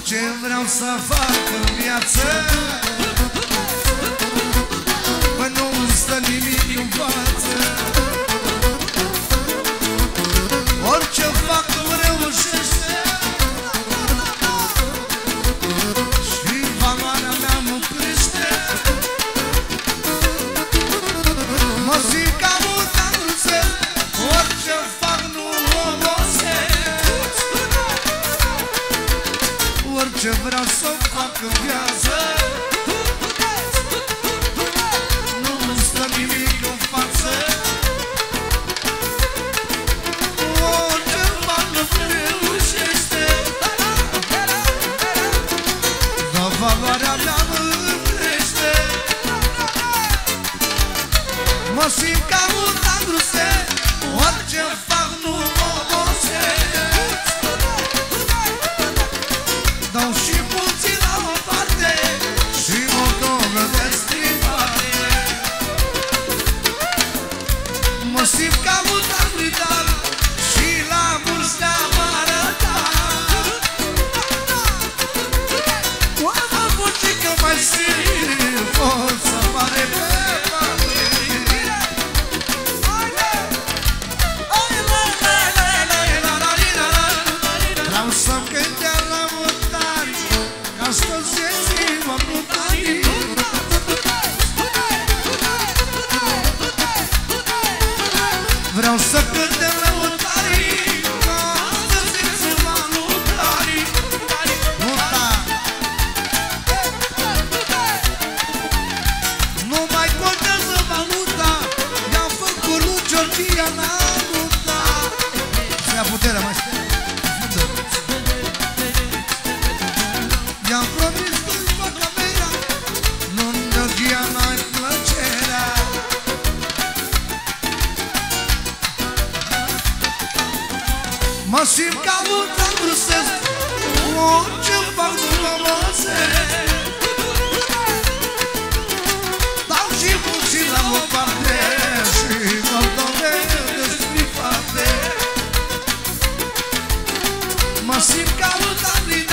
Orice vreau să fac în viață, bă, nu-mi stă nimic în față. Orice fac îmi reușește și valoarea mea nu crește. Mă simt ca un danser, orice fac nu obosesc. Orice vreau să fac în viață, nu-mi stă nimic în față. Orice fac îmi reușește, dar valoarea mea nu crește. Mă simt ca un danser, orice fac nu obosesc. Dau și puțin la o parte și mă dovedesc schimbare. Mă simt ca un danser și la mulți ne-am arătat. Oamă puțică mai simt forța mare pe vreau să-mi cânte la mutari, că astăzi e ziua mutarii. Vreau să cânte la mutarii, că astăzi e ziua mutarii. Nu mai contează valuta, i-am făcut lui Georgiana muta. Să ia puterea, mai stai. I-am promis că-i fac camera, nu-mi Georgiana-i plăcerea. Mă simt ca un danser, orice fac nu mă obosesc. Dau și puțin la o parte și mă dovedesc prin fapte. Mă simt ca un danser,